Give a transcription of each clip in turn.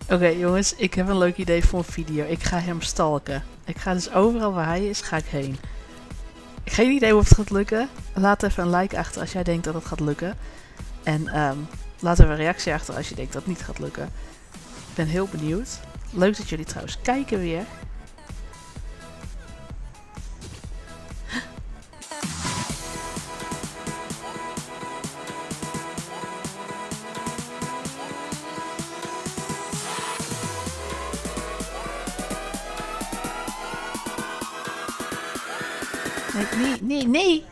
Oké, jongens, ik heb een leuk idee voor een video. Ik ga hem stalken. Ik ga dus overal waar hij is, ga ik heen. Geen idee of het gaat lukken. Laat even een like achter als jij denkt dat het gaat lukken. En laat even een reactie achter als je denkt dat het niet gaat lukken. Ik ben heel benieuwd. Leuk dat jullie trouwens kijken weer. Nee.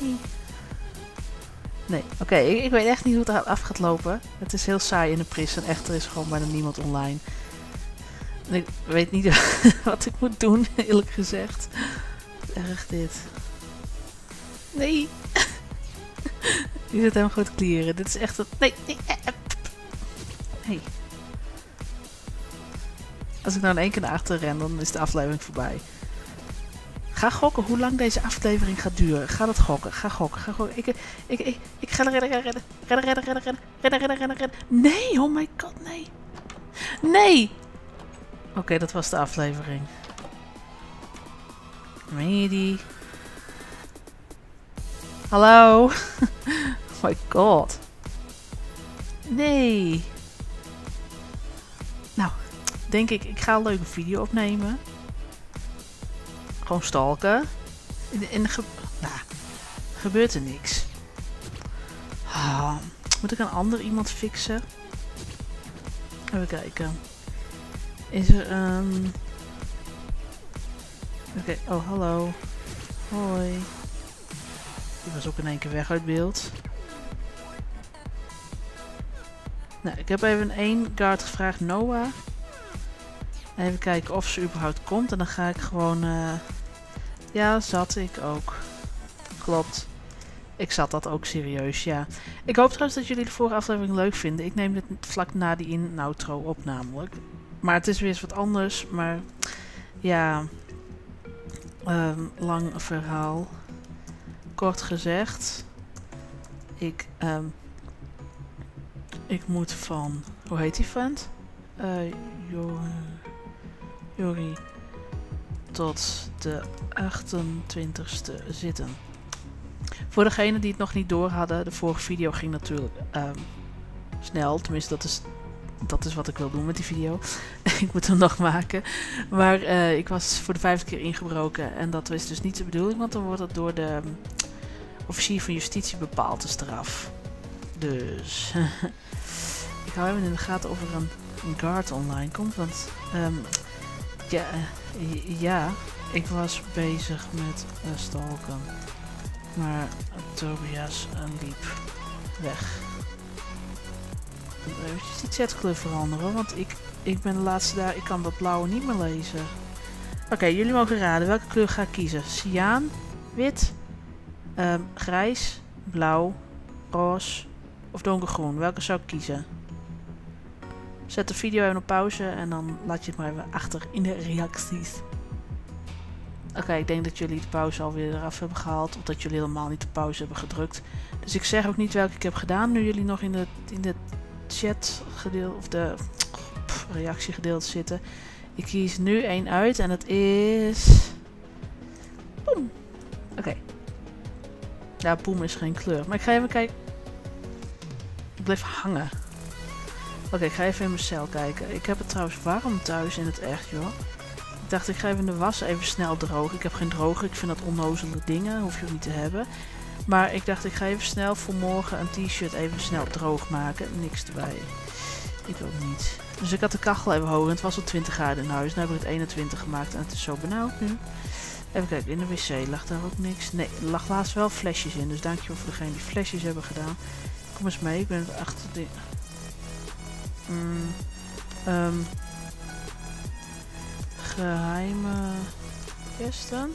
Nee, oké, ik weet echt niet hoe het af gaat lopen. Het is heel saai in de prison. Echt, er is gewoon bijna niemand online. En ik weet niet wat ik moet doen, eerlijk gezegd. Erg dit. Nee. Die zit helemaal goed te klieren. Dit is echt een... Nee. Hey. Als ik nou in één keer naar achter ren, dan is de aflevering voorbij. Ga gokken hoe lang deze aflevering gaat duren. Ga dat gokken. Ga gokken. Ik ga redden. Nee, oh my god, nee. Nee! Oké, dat was de aflevering. Meen je die? Hallo? Oh my god. Nee. Nou, denk ik ga een leuke video opnemen. Gewoon stalken. Gebeurt er niks. Moet ik een ander iemand fixen? Even kijken. Is er een... Oké, oh hallo. Hoi. Die was ook in één keer weg uit beeld. Nou, ik heb even één guard gevraagd, Noah. Even kijken of ze überhaupt komt. En dan ga ik gewoon... Ja, zat ik ook. Klopt. Ik zat dat ook serieus, ja. Ik hoop trouwens dat jullie de vorige aflevering leuk vinden. Ik neem dit vlak na die in-outro op namelijk. Maar het is weer eens wat anders. Maar ja... lang verhaal. Kort gezegd. Ik moet van... Hoe heet die vent? Jori tot de 28ste zitten. Voor degenen die het nog niet door hadden, de vorige video ging natuurlijk snel. Tenminste, dat is wat ik wil doen met die video. Ik moet hem nog maken. Maar ik was voor de 5e keer ingebroken. En dat is dus niet de bedoeling, want dan wordt het door de officier van justitie bepaald, de straf. Dus ik hou even in de gaten of er een guard online komt. Want ja, ik was bezig met stalken. Maar Tobias liep weg. Even die chatkleur veranderen, want ik ben de laatste daar. Ik kan dat blauwe niet meer lezen. Oké, jullie mogen raden. Welke kleur ga ik kiezen? Cyaan, wit, grijs, blauw, roze of donkergroen. Welke zou ik kiezen? Zet de video even op pauze en dan laat je het maar even achter in de reacties. Oké, ik denk dat jullie de pauze alweer eraf hebben gehaald. Of dat jullie helemaal niet de pauze hebben gedrukt. Dus ik zeg ook niet welke ik heb gedaan. Nu jullie nog in de chat gedeelte of de reactiegedeelte zitten. Ik kies nu één uit en het is... Boem. Oké. Ja, boem is geen kleur. Maar ik ga even kijken. Ik blijf hangen. Oké, ik ga even in mijn cel kijken. Ik heb het trouwens warm thuis in het echt, joh. Ik dacht, ik ga even de was even snel drogen. Ik heb geen droger. Ik vind dat onnozele dingen. Hoef je ook niet te hebben. Maar ik dacht, ik ga even snel voor morgen een t-shirt even snel droog maken. Niks erbij. Ik ook niet. Dus ik had de kachel even hoger. En het was al 20 graden in huis. Nu heb ik het 21 gemaakt. En het is zo benauwd nu. Even kijken, in de wc lag daar ook niks. Nee, er lag laatst wel flesjes in. Dus dankjewel voor degenen die flesjes hebben gedaan. Kom eens mee. Ik ben achter de... geheime kisten.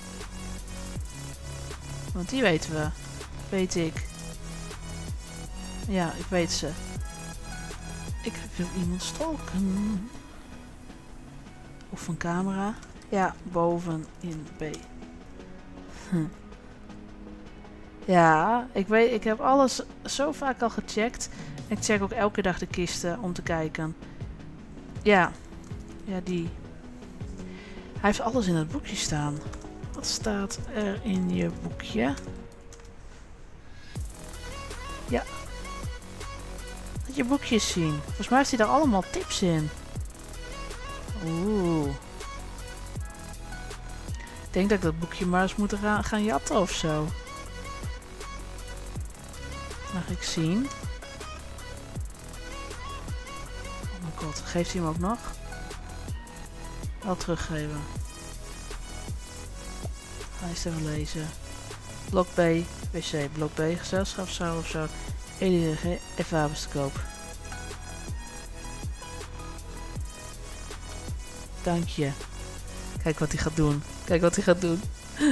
Want die weten we. Weet ik. Ja, ik weet ze. Ik wil iemand stalken. Of een camera. Ja, boven in B. Ja, ik weet, ik heb alles zo vaak al gecheckt. Ik check ook elke dag de kisten om te kijken. Ja. Ja, die. Hij heeft alles in het boekje staan. Wat staat er in je boekje? Ja. Laat je boekjes zien. Volgens mij heeft hij daar allemaal tips in. Oeh. Ik denk dat ik dat boekje maar eens moet gaan jatten of zo. Mag ik zien? Oh mijn god, geeft hij hem ook nog? Wel teruggeven. Ga eens even lezen. Blok B, wc, blok B, gezelschapszaal of zo. Enige even wapens te koop. Dank je. Kijk wat hij gaat doen. Kijk wat hij gaat doen.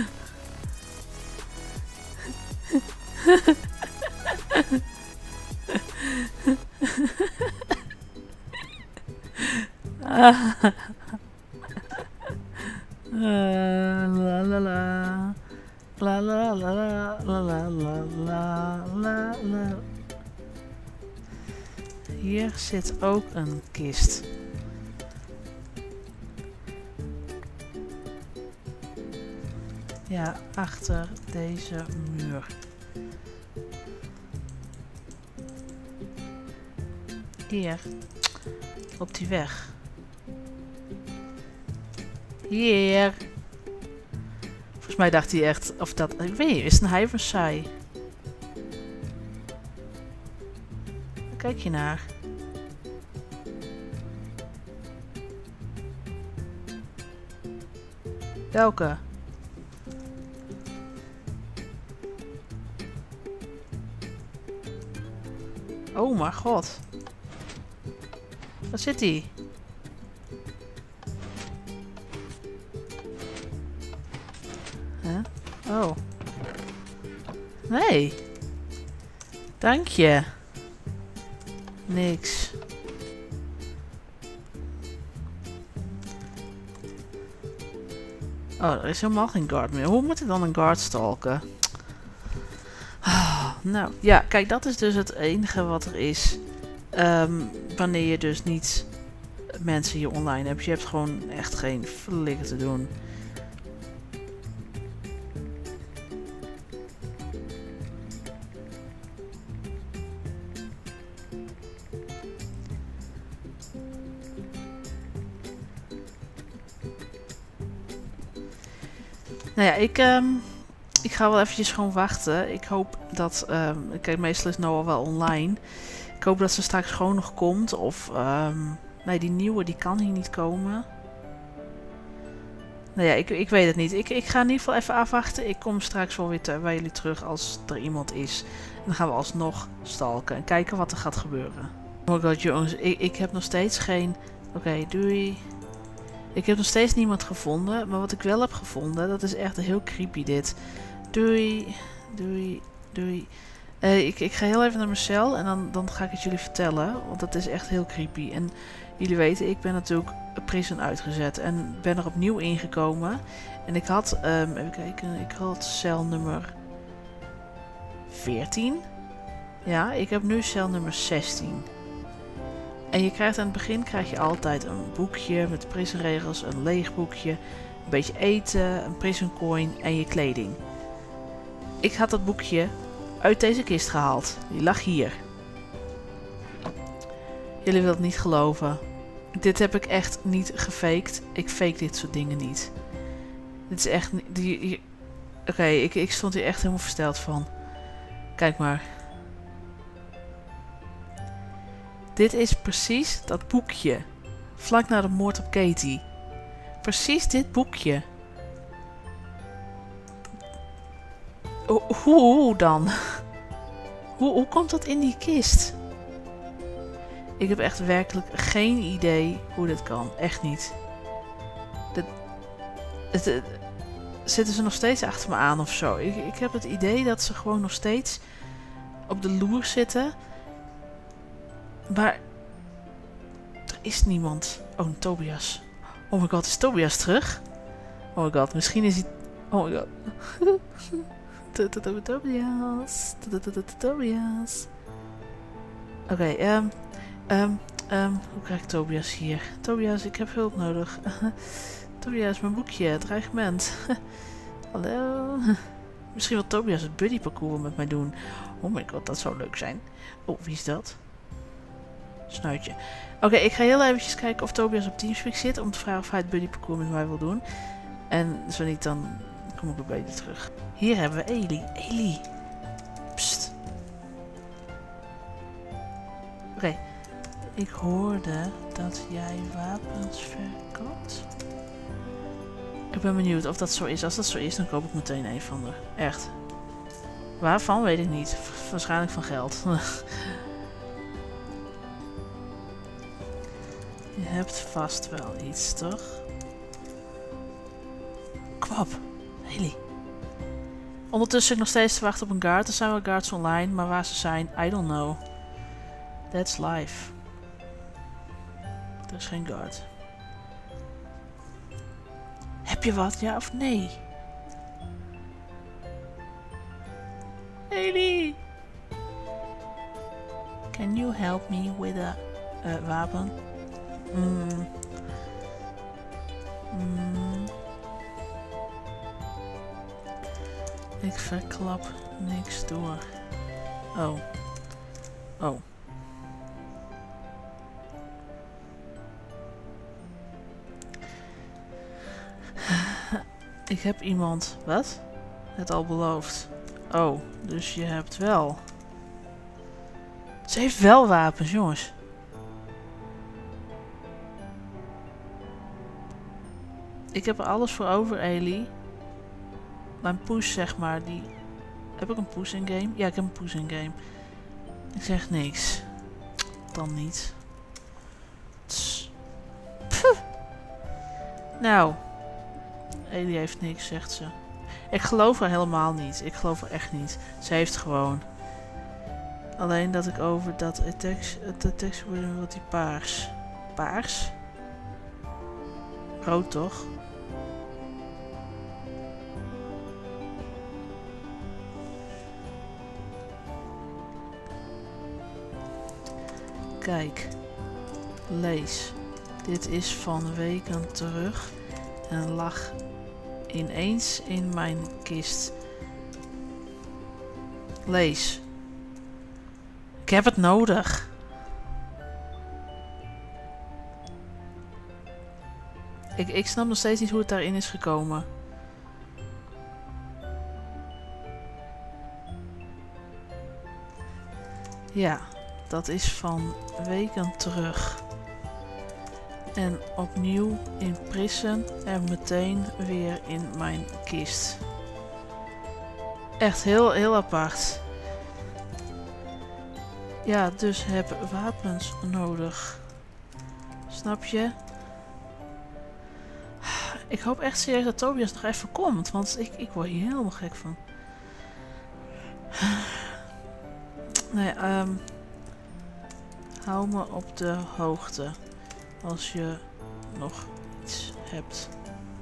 La la la. La la la la la la la la la. Hier zit ook een kist. Ja, achter deze muur. Hier. Loopt hij weg. Hier. Volgens mij dacht hij echt, of dat, ik weet niet, is het een hij of een zij? Waar kijk je naar? Welke? Oh mijn god. Waar zit hij? Huh? Oh. Nee. Dank je. Niks. Oh, er is helemaal geen guard meer. Hoe moet ik dan een guard stalken? Nou, ja, kijk, dat is dus het enige wat er is. Wanneer je dus niet mensen hier online hebt. Je hebt gewoon echt geen flikker te doen. Nou ja, ik ga wel eventjes gewoon wachten. Ik hoop dat... kijk, meestal is Noah wel online. Ik hoop dat ze straks gewoon nog komt. Of... nee, die nieuwe die kan hier niet komen. Nou ja, ik weet het niet. Ik ga in ieder geval even afwachten. Ik kom straks wel weer bij jullie terug als er iemand is. En dan gaan we alsnog stalken. En kijken wat er gaat gebeuren. Oh my god, jongens. Ik heb nog steeds geen... Oké, doei. Ik heb nog steeds niemand gevonden. Maar wat ik wel heb gevonden, dat is echt heel creepy dit. Doei. Doei. Doei. Ik ga heel even naar mijn cel en dan ga ik het jullie vertellen. Want dat is echt heel creepy. En jullie weten, ik ben natuurlijk prison uitgezet. En ben er opnieuw ingekomen. En ik had, even kijken, ik had cel nummer 14. Ja, ik heb nu cel nummer 16. En je krijgt aan het begin altijd een boekje met prisonregels, een leeg boekje, een beetje eten, een prison coin en je kleding. Ik had dat boekje uit deze kist gehaald. Die lag hier. Jullie willen het niet geloven. Dit heb ik echt niet gefaked. Ik fake dit soort dingen niet. Dit is echt... Oké, ik stond hier echt helemaal versteld van. Kijk maar. Dit is precies dat boekje. Vlak na de moord op Katie. Precies dit boekje. Hoe dan? Hoe komt dat in die kist? Ik heb echt werkelijk geen idee hoe dit kan. Echt niet. Zitten ze nog steeds achter me aan of zo? Ik heb het idee dat ze gewoon nog steeds op de loer zitten. Maar er is niemand. Oh, Tobias. Oh my god, is Tobias terug? Oh my god, misschien is hij... Oh my god. Tobias. Tobias. Oké, Hoe krijg ik Tobias hier? Tobias, ik heb hulp nodig. Tobias, mijn boekje, dreigement. Hallo? Misschien wil Tobias het buddy parcours met mij doen. Oh my god, dat zou leuk zijn. Oh, wie is dat? Snuitje. Oké, ik ga heel eventjes kijken of Tobias op Teamspeak zit. Om te vragen of hij het buddy parcours met mij wil doen. En zo niet, dan kom ik weer bij je terug. Hier hebben we Eli. Eli. Psst. Oké. Ik hoorde dat jij wapens verkoopt. Ik ben benieuwd of dat zo is. Als dat zo is, dan koop ik meteen een van de. Echt. Waarvan weet ik niet. Waarschijnlijk van geld. Je hebt vast wel iets, toch? Kwap. Haley. Ondertussen zit ik nog steeds te wachten op een guard. Er zijn wel guards online, maar waar ze zijn, I don't know. That's life. Er is geen guard. Heb je wat, ja of nee? Haley! Can you help me with a wapen? Ik verklap niks door. Oh. Oh. Ik heb iemand... Wat? Het al beloofd. Oh, dus je hebt wel... Ze heeft wel wapens, jongens. Ik heb er alles voor over, Eli. Mijn push, zeg maar, die... Heb ik een push in game? Ja, ik heb een push in game. Ik zeg niks. Dan niet. Nou. Eli heeft niks, zegt ze. Ik geloof haar helemaal niet. Ik geloof haar echt niet. Ze heeft gewoon. Alleen dat ik over dat tekst wordt die paars. Paars? Rood toch? Kijk. Lees. Dit is van weken terug en lag ineens in mijn kist. Lees. Ik heb het nodig. Ik snap nog steeds niet hoe het daarin is gekomen. Ja, dat is van weken terug. En opnieuw in prison en meteen weer in mijn kist. Echt heel apart. Ja, dus heb wapens nodig. Snap je? Ik hoop echt serieus dat Tobias nog even komt, want ik word hier helemaal gek van. Nee, hou me op de hoogte als je nog iets hebt.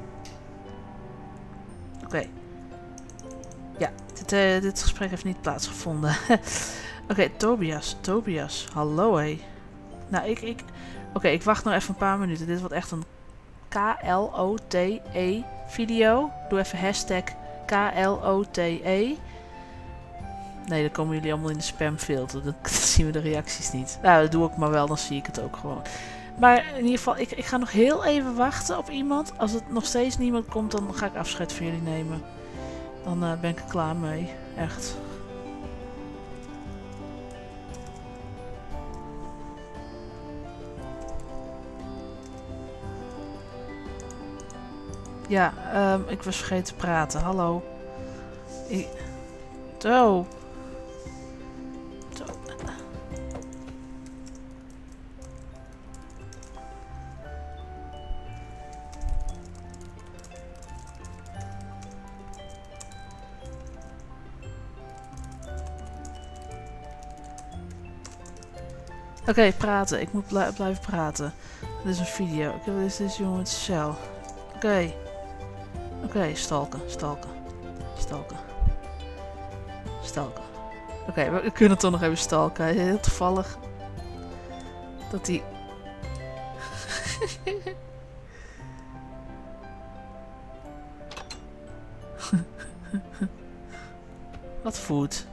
Oké. Ja, dit gesprek heeft niet plaatsgevonden. Oké, Tobias, hallo hé. Nou, Oké, ik wacht nog even een paar minuten. Dit wordt echt een KLOTE video. Doe even hashtag KLOTE. Nee, dan komen jullie allemaal in de spamfilter. Dan zien we de reacties niet. Nou, dat doe ik maar wel, dan zie ik het ook gewoon. Maar in ieder geval, ik ga nog heel even wachten op iemand. Als het nog steeds niemand komt, dan ga ik afscheid van jullie nemen. Dan ben ik er klaar mee. Echt. Ja, ik was vergeten te praten. Hallo. Zo. Oké, praten. Ik moet blijven praten. Dit is een video. Dit is jongen met cel. Oké, stalken. Oké, we kunnen toch nog even stalken. Heel toevallig dat hij Wat food?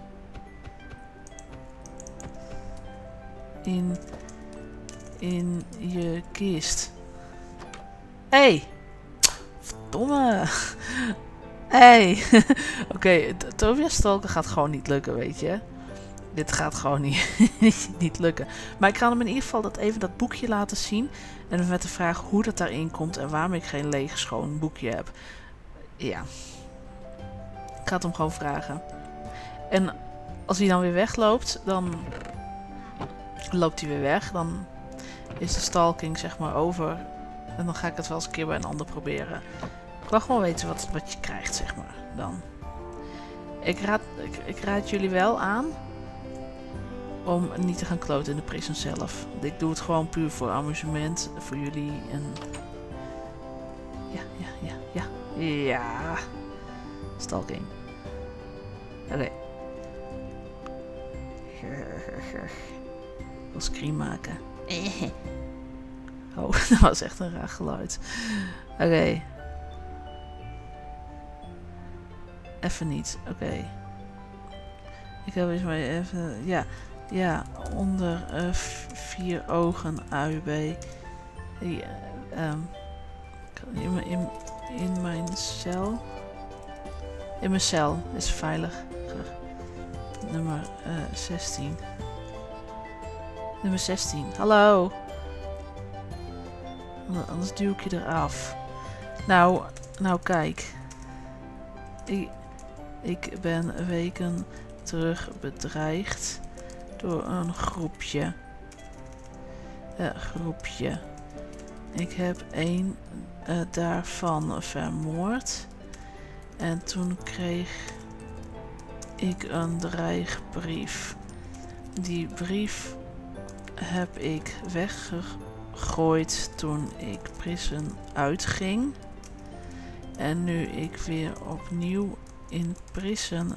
In je kist. Hey! Verdomme! Hey! Oké, Tovia stalken gaat gewoon niet lukken, weet je. Dit gaat gewoon niet lukken. Maar ik ga hem in ieder geval dat boekje laten zien. En met de vraag hoe dat daarin komt en waarom ik geen leeg schoon boekje heb. Ja. Ik ga het hem gewoon vragen. En als hij dan weer wegloopt, dan loopt hij weer weg. Dan is de stalking zeg maar over. En dan ga ik het wel eens een keer bij een ander proberen. Ik wil gewoon weten wat je krijgt, zeg maar. Dan. Ik raad jullie wel aan om niet te gaan kloten in de prison zelf. Ik doe het gewoon puur voor amusement, voor jullie en... Ja. Stalking. Oké. Ik wil screen maken. Oh, dat was echt een raar geluid. Oké. Even niet. Oké. Ik heb eens maar even... Ja, onder 4 ogen AUB. In mijn cel. In mijn cel is veilig. Nummer 16. Nummer 16. Hallo. Anders duw ik je eraf. Nou kijk. Ik ben weken terug bedreigd door een groepje. Ik heb één daarvan vermoord. En toen kreeg ik een dreigbrief. Die brief heb ik weggegooid toen ik prison uitging. En nu ik weer opnieuw in prison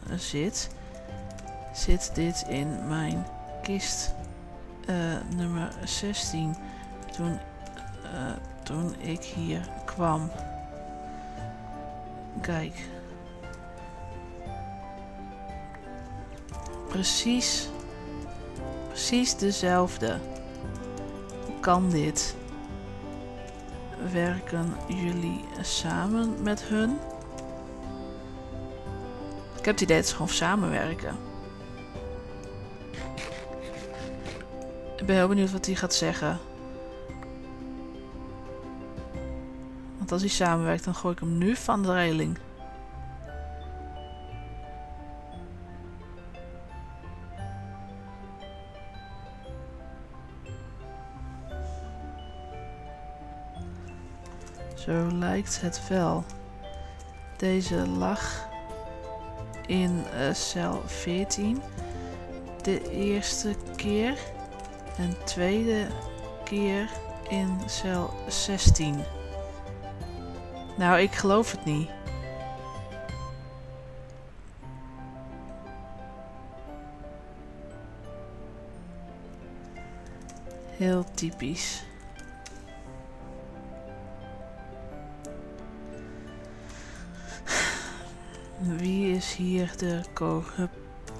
zit dit in mijn kist nummer 16 toen ik hier kwam. Kijk. Precies dezelfde. Hoe kan dit? Werken jullie samen met hun? Ik heb het idee dat ze gewoon samenwerken. Ik ben heel benieuwd wat hij gaat zeggen. Want als hij samenwerkt, dan gooi ik hem nu van de reling. Zo lijkt het wel. Deze lag in cel 14 de eerste keer en tweede keer in cel 16. Nou, ik geloof het niet. Heel typisch. Wie is hier de corrupte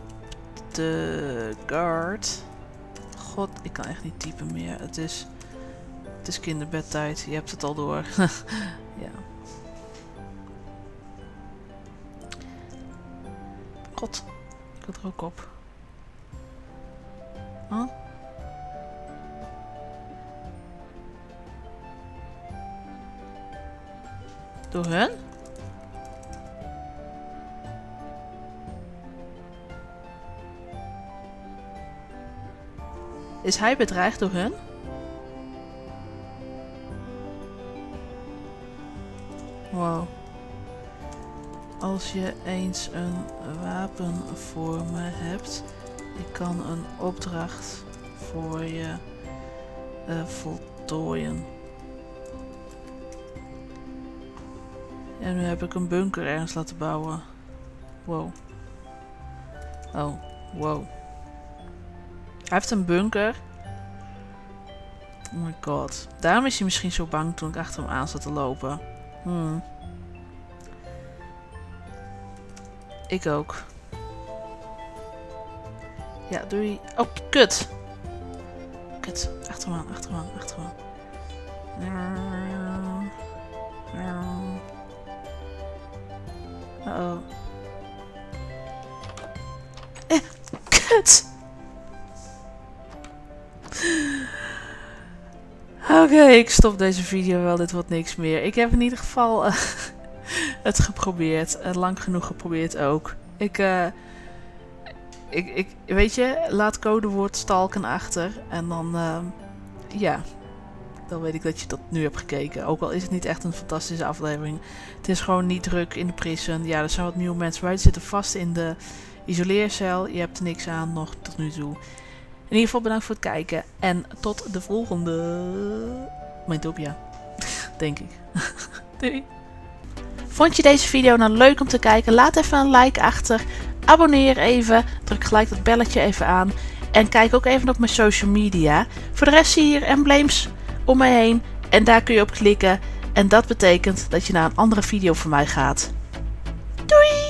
guard? God, ik kan echt niet typen meer. Het is kinderbedtijd. Je hebt het al door. Ja. God, ik had er ook op. Huh? Door hun? Is hij bedreigd door hun? Wow. Als je eens een wapen voor me hebt, ik kan een opdracht voor je voltooien. En nu heb ik een bunker ergens laten bouwen. Wow. Oh, wow. Hij heeft een bunker. Oh my god. Daarom is hij misschien zo bang toen ik achter hem aan zat te lopen. Ik ook. Ja, doei. Oh, kut. Kut. Achter me aan, achter me aan, achter me aan. Uh-oh. Kut. Oké, ik stop deze video wel. Dit wordt niks meer. Ik heb in ieder geval het geprobeerd. Lang genoeg geprobeerd ook. Ik weet je, laat codewoord stalken achter. En dan, ja. Dan weet ik dat je tot nu hebt gekeken. Ook al is het niet echt een fantastische aflevering. Het is gewoon niet druk in de prison. Ja, er zijn wat nieuwe mensen bij. Ze zitten vast in de isoleercel. Je hebt er niks aan nog tot nu toe. In ieder geval bedankt voor het kijken. En tot de volgende. Mindtopia. Denk ik. Doei. Vond je deze video nou leuk om te kijken? Laat even een like achter. Abonneer even. Druk gelijk dat belletje even aan. En kijk ook even op mijn social media. Voor de rest zie je hier embleems om mij heen. En daar kun je op klikken. En dat betekent dat je naar een andere video van mij gaat. Doei!